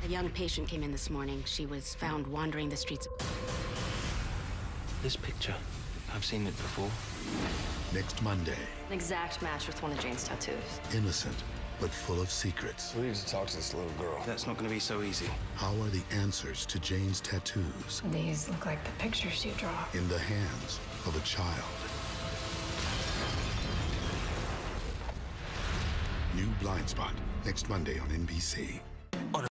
A young patient came in this morning. She was found wandering the streets. This picture, I've seen it before. Next Monday. An exact match with one of Jane's tattoos. Innocent, but full of secrets. We need to talk to this little girl. That's not going to be so easy. How are the answers to Jane's tattoos These look like the pictures you draw. in the hands of a child? New Blindspot, next Monday on NBC.